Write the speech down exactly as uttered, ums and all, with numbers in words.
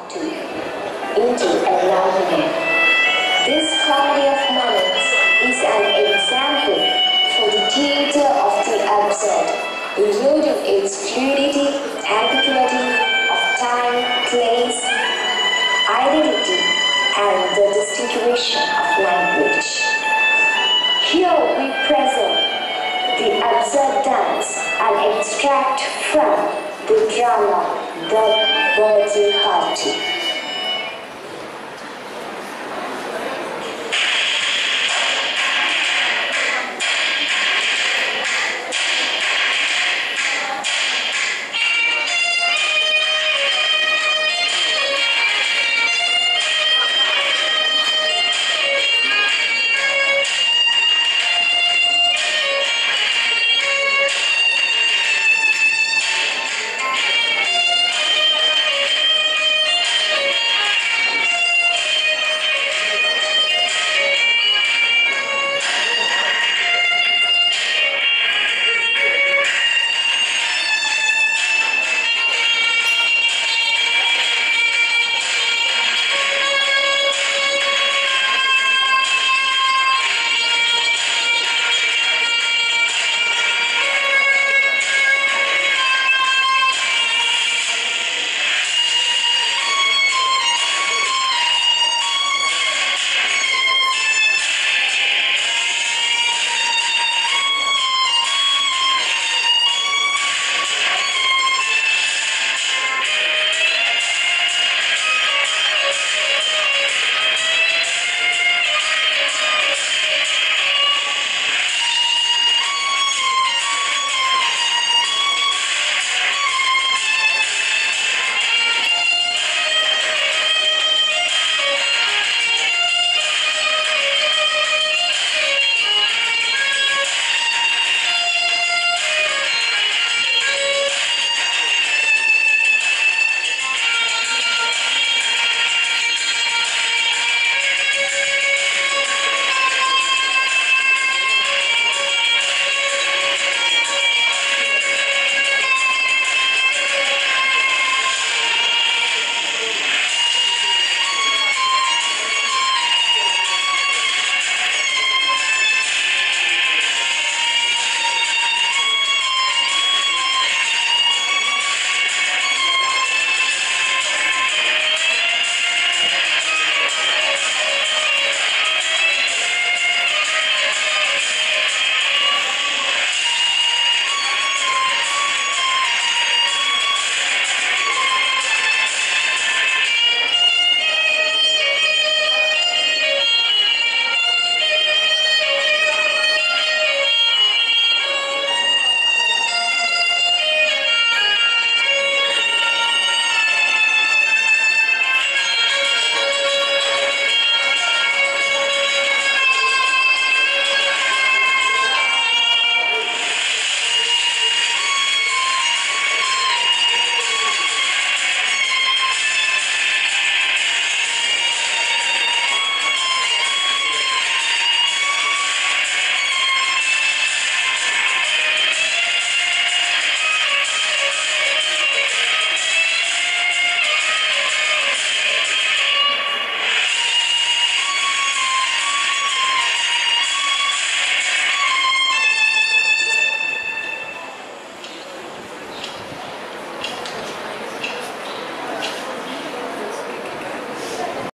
to into enlightenment. This comedy of manners is an example for the theatre of the absurd, including its fluidity, ambiguity of time, place, identity, and the distinguishing of language. Here we present the absurd dance and extract from the drama The Birthday Party.